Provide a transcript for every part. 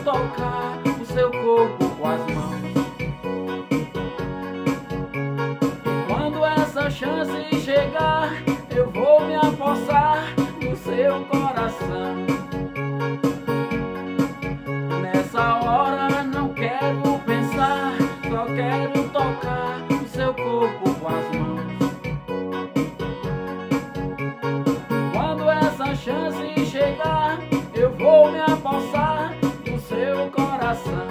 tocar o seu corpo com as mãos. E quando essa chance chegar, eu vou me apossar do seu coração. Nessa hora não quero pensar, só quero tocar o seu corpo com as mãos. Quando essa chance chegar, eu vou me apossar do seu coração.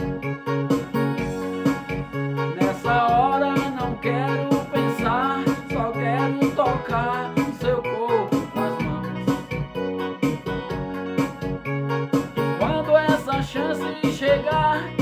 Nessa hora não quero pensar, só quero tocar o seu corpo com as mãos. Quando essa chance chegar,